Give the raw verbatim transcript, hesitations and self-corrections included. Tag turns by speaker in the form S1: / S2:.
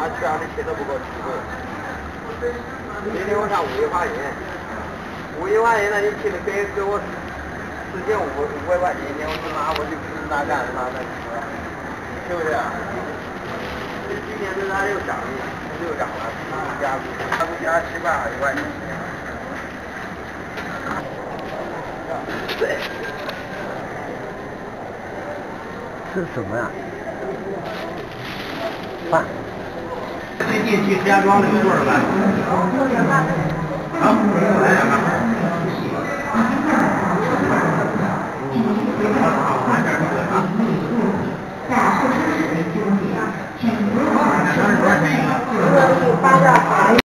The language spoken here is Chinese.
S1: 那全的气都不够吃回。今天我上物业法院，物业法院那你提的给给我四千五五百块钱，我说那我就哪干哪干，是不是？这今天这哪又涨了，又涨了，加加加七八二十块钱。对。是什么呀？饭。最近去石家庄那个多少万？啊？